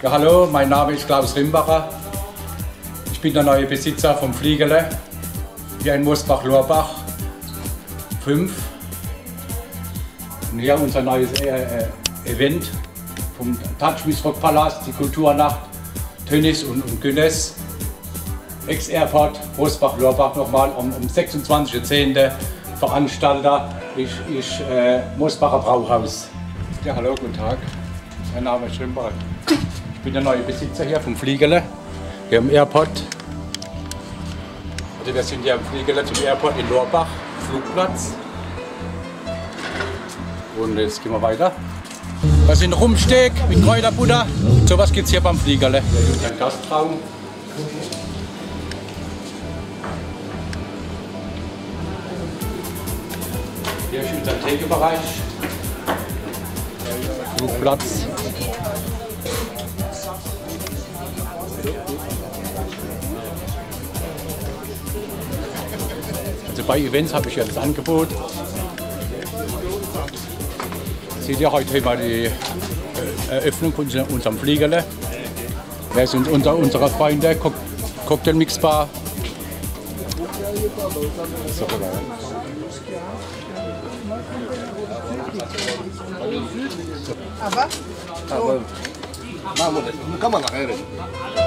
Ja, hallo, mein Name ist Klaus Rimbacher. Ich bin der neue Besitzer vom Fliegele hier in Mosbach-Lorbach 5. Und hier unser neues Event vom Touch-Rock-Palast, die Kulturnacht, Tönnies und Günnes. Ex-Airport Mosbach-Lorbach nochmal am 26.10. Veranstalter ist Mosbacher Brauhaus. Ja, hallo, guten Tag. Mein Name ist Rimbacher. Ich bin der neue Besitzer hier vom Fliegele, hier im Airport. Also wir sind hier im Fliegele zum Airport in Lorbach, Flugplatz. Und jetzt gehen wir weiter. Das sind Rumpsteak mit Kräuterbutter. So was gibt es hier beim Fliegele. Hier ist ein Gastraum. Hier ist unser Thekenbereich. Flugplatz. Also bei Events habe ich jetzt das Angebot. Seht ihr heute mal die Eröffnung von unserem Fliegele. Wer sind unsere Freunde? Cocktailmixbar. So, Aber machen wir das. Kann man nachher reden.